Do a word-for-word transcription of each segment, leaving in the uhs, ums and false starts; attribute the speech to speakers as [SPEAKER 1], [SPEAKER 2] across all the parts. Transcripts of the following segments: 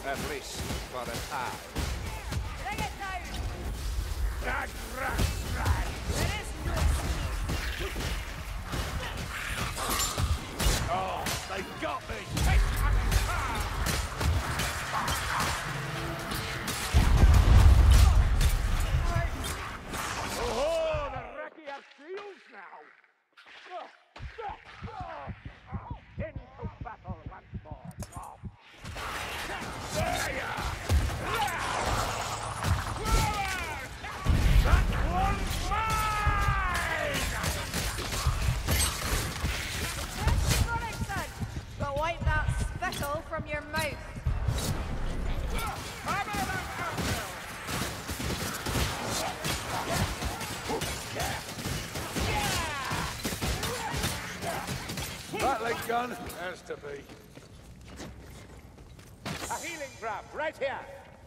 [SPEAKER 1] At least for a time.
[SPEAKER 2] Bring it down!
[SPEAKER 1] Drag, drag, drag!
[SPEAKER 2] There is no escape!
[SPEAKER 1] Oh, they got me! Oh, the Reki have shields now! Into battle once more! There you are! That one's mine!
[SPEAKER 2] Morrison, but wipe that spittle from your mouth.
[SPEAKER 1] Rattling gun has to be. A healing draft right here.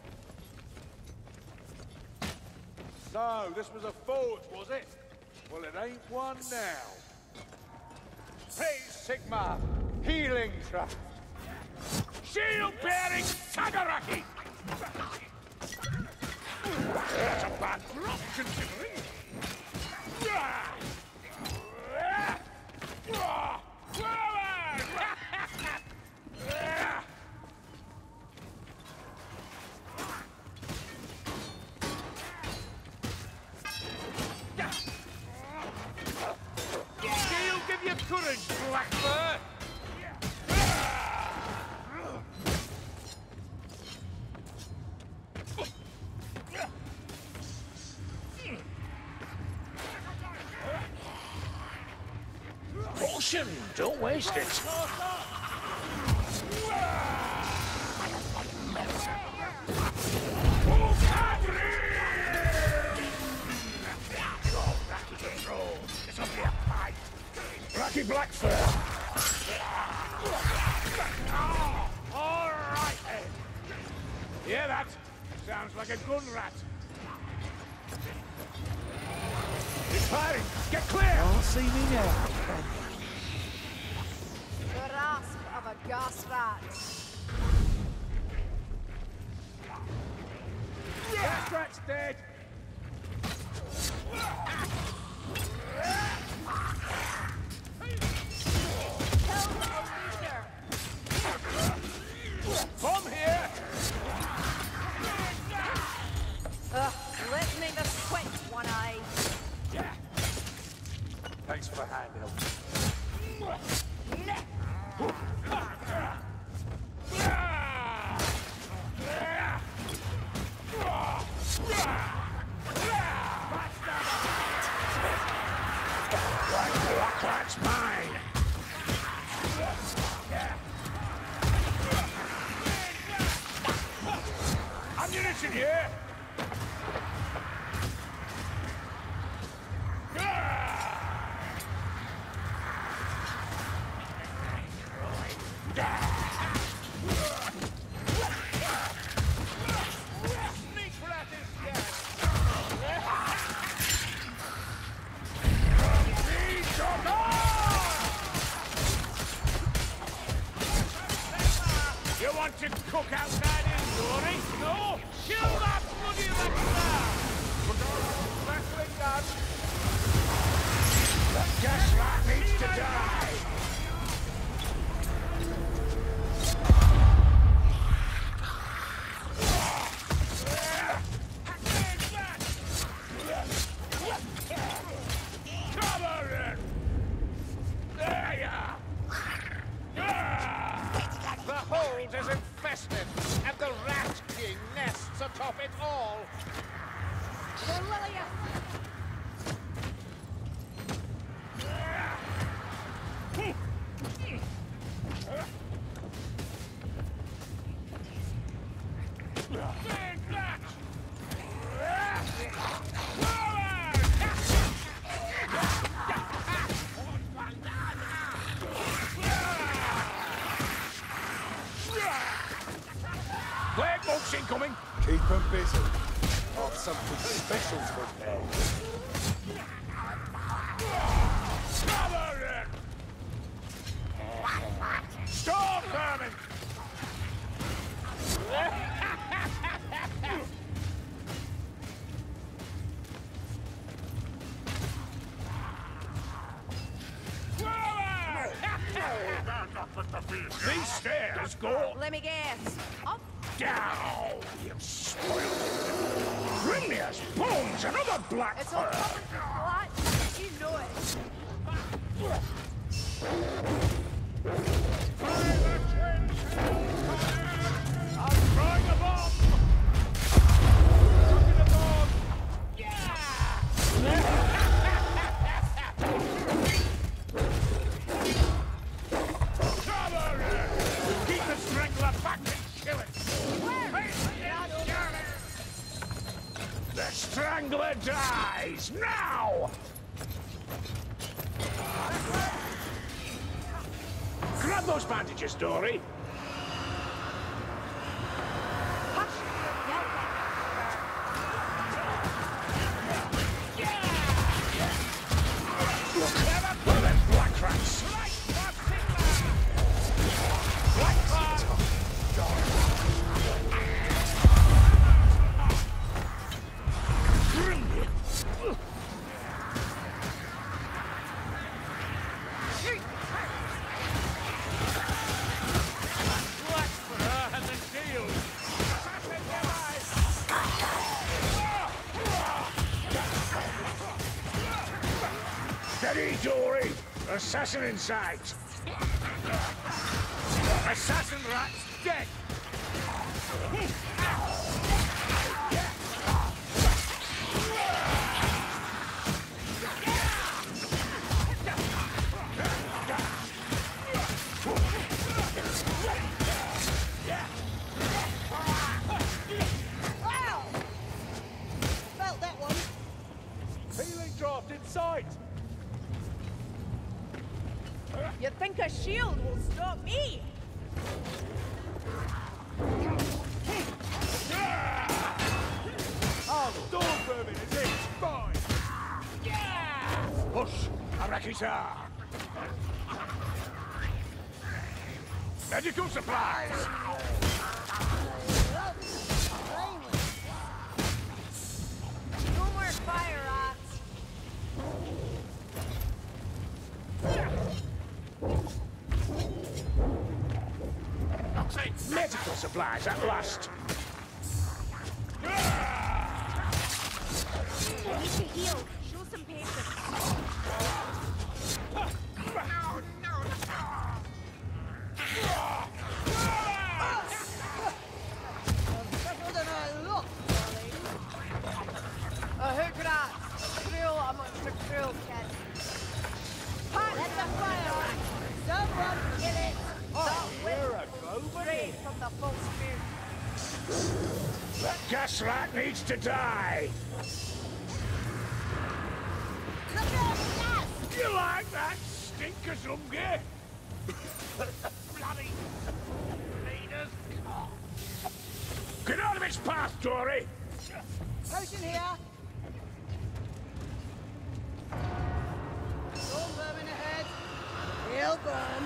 [SPEAKER 1] So, this was a fort, was it? Well, it ain't one now. Praise Sigma, healing draft. Shield-bearing Sagaraki! That's a bad drop, considering. Shield give you courage, Blackbird!
[SPEAKER 3] Potion! Don't waste it!
[SPEAKER 1] Lucky Blackfur! All right, then. Hear that? Sounds like a gun rat. He's firing! Get clear!
[SPEAKER 3] Don't see me now.
[SPEAKER 2] The rasp of a gas rat.
[SPEAKER 1] Gas rat's dead!
[SPEAKER 2] Kill the leader.
[SPEAKER 1] From here!
[SPEAKER 2] Ugh, let me the sweat, one eye.
[SPEAKER 1] Thanks for handhelp.
[SPEAKER 3] That's mine!
[SPEAKER 1] Ammunition here! You want to cook outside indoors? No! Kill that bloody lecturer! Battling gun! The gas rat needs to die! Cover it! There you are! The hold is infested, and the Rat King nests atop it all.
[SPEAKER 2] The Lilius.
[SPEAKER 1] Big Rat! Black Oaks incoming!
[SPEAKER 4] Keep them busy. Got something special for them.
[SPEAKER 1] Cover it! Storm vermin!
[SPEAKER 3] go.
[SPEAKER 2] Let me guess. Up.
[SPEAKER 3] Down, you spoiled. Grimnir's bones, another black
[SPEAKER 2] It's all
[SPEAKER 3] fur.
[SPEAKER 2] covered in black. You know it.
[SPEAKER 1] I'm throwing a bomb! Chucking a bomb!
[SPEAKER 3] Keep the strangler back and kill it. The strangler dies now. Grab those bandages, Dory.
[SPEAKER 2] Hush your yelping.
[SPEAKER 3] Look, never pull them black rats. Steady, Dory! Assassin in sight!
[SPEAKER 1] Assassin rat's dead!
[SPEAKER 2] Wow! Felt that one.
[SPEAKER 1] Healing draft in sight!
[SPEAKER 2] You think a shield will stop me?
[SPEAKER 1] Oh, storm vermin is it? Fine!
[SPEAKER 3] Push! Arakita! Medical supplies!
[SPEAKER 2] No more fire rats.
[SPEAKER 3] Medical supplies at last!
[SPEAKER 2] I need to heal. Show some patience. A hook rat. Cruel amongst the cruel kids. Pat, let the fire. Someone kill it.
[SPEAKER 1] Oh, we're a go,
[SPEAKER 2] Straight from the full spear.
[SPEAKER 3] That gas rat needs to die! You like that, stinker-zungy? Bloody leaders! Get out of its path, Dory!
[SPEAKER 2] Potion here. Storm vermin ahead. He'll burn.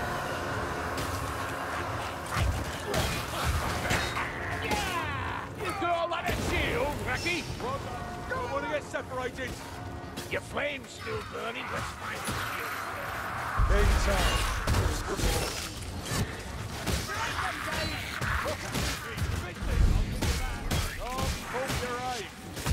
[SPEAKER 3] You call that a shield, Racky?
[SPEAKER 1] Don't want to get separated!
[SPEAKER 3] Your flame's still burning, let's find
[SPEAKER 1] Oh, pull your aim!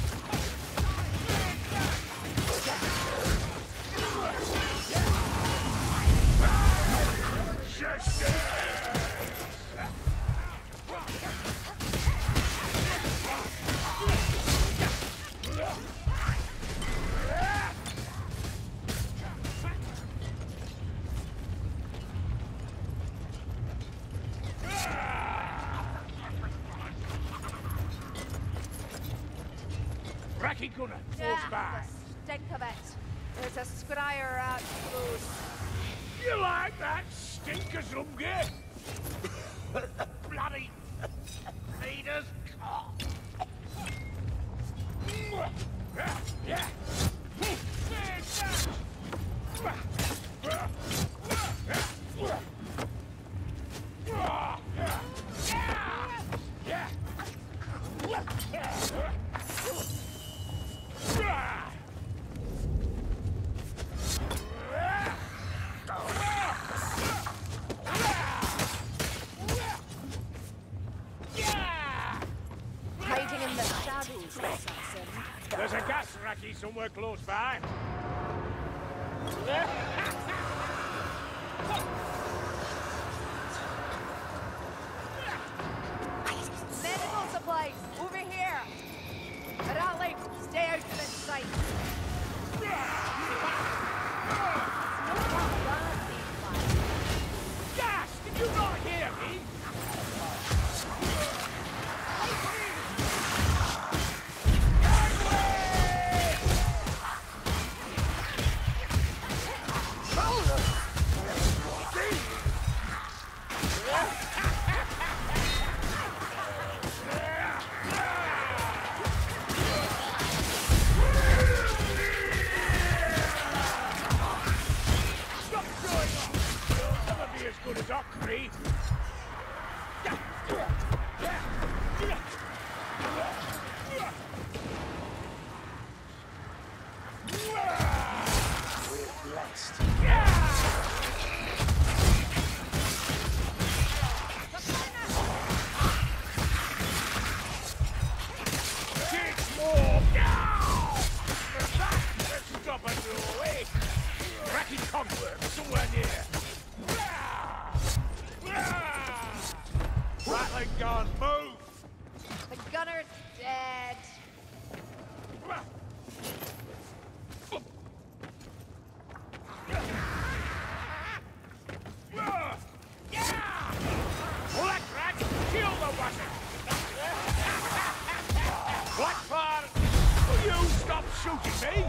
[SPEAKER 3] Racky Gunner, close
[SPEAKER 2] Yeah,
[SPEAKER 3] by.
[SPEAKER 2] the stink of it. There's a scryer out close.
[SPEAKER 3] You like that, stinker-zungy? Bloody leaders! Yeah! There's a gas racky somewhere close by.
[SPEAKER 2] Medical supplies, over here. Raleigh, stay out of this sight.
[SPEAKER 3] Gas! Did you not hear me? Good as Ockree.
[SPEAKER 4] We're blessed.
[SPEAKER 3] Six more. Let's stop and go away. Racky cogwork somewhere near.
[SPEAKER 1] Rattling gun, move!
[SPEAKER 2] The gunner's dead.
[SPEAKER 3] Black rat, kill the washer! Blackfire, will you stop shooting me?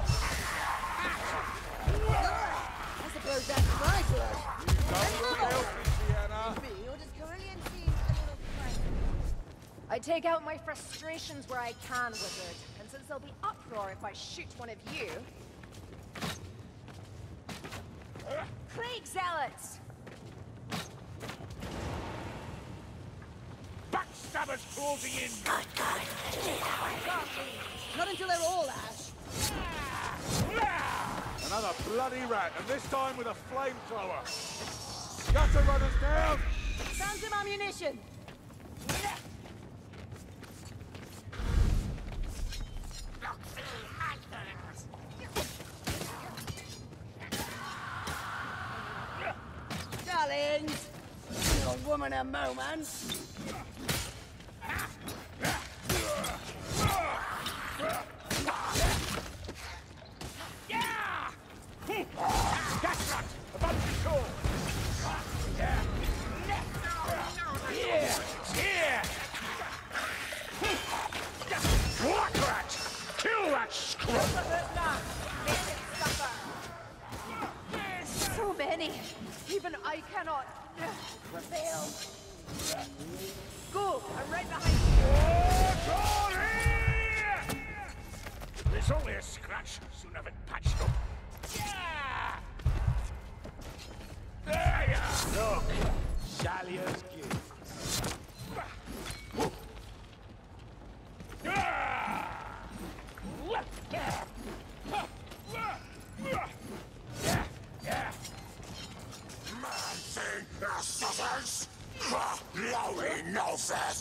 [SPEAKER 5] I suppose that's my blood.
[SPEAKER 1] Don't help me, Sienna.
[SPEAKER 5] Or does Carillion seem a little frank?
[SPEAKER 2] I take out my frustrations where I can, wizard. And since there'll be uproar if I shoot one of you... Krieg zealots!
[SPEAKER 3] Backstabbers closing in!
[SPEAKER 5] Not until they're all ash.
[SPEAKER 1] Another bloody rat, and this time with a flamethrower. Gutter runners down!
[SPEAKER 5] Found some ammunition. Darlings, your woman a moment.
[SPEAKER 3] Gas rat, about to go! Here! Here! Black rat! Kill that scrub!
[SPEAKER 2] So many! Even I cannot... prevail. Go! I'm right behind you!
[SPEAKER 3] There's only a scratch, soon have it patched up. Yeah! There you are!
[SPEAKER 4] Look, Shalia's gift.
[SPEAKER 3] Yeah, yeah.
[SPEAKER 6] Man thing, the suffers! Lowy noses!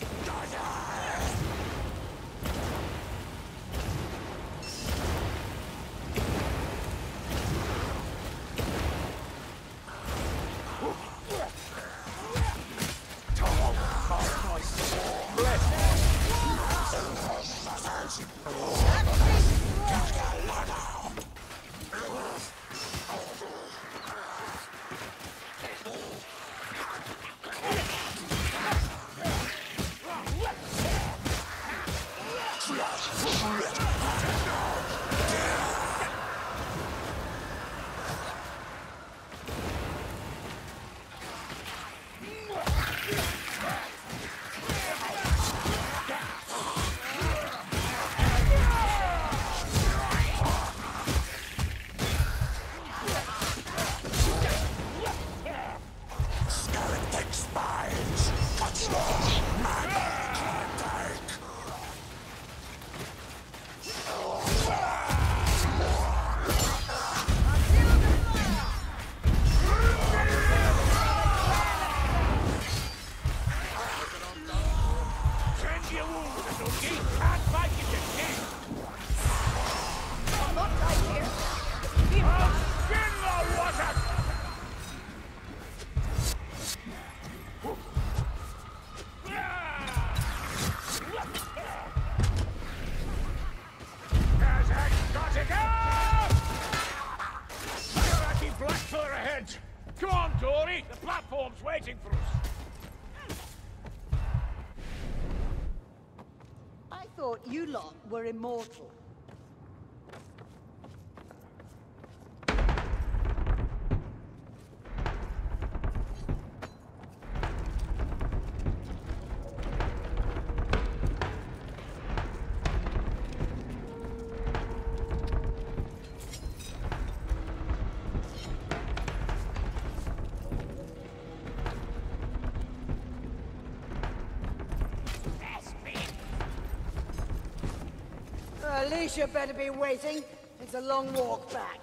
[SPEAKER 3] waiting for us.
[SPEAKER 5] I thought you lot were immortal. Alicia better be waiting. It's a long walk back.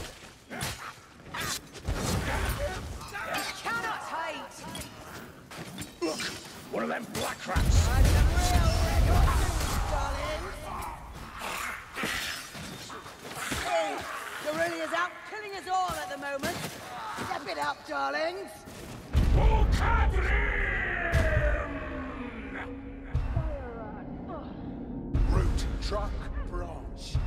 [SPEAKER 5] You cannot hide!
[SPEAKER 3] Look, one of them black rats.
[SPEAKER 5] I'm some real records, darling. Hey, Carillia's out killing us all at the moment. Step it up, darlings.
[SPEAKER 6] Root, truck, branch.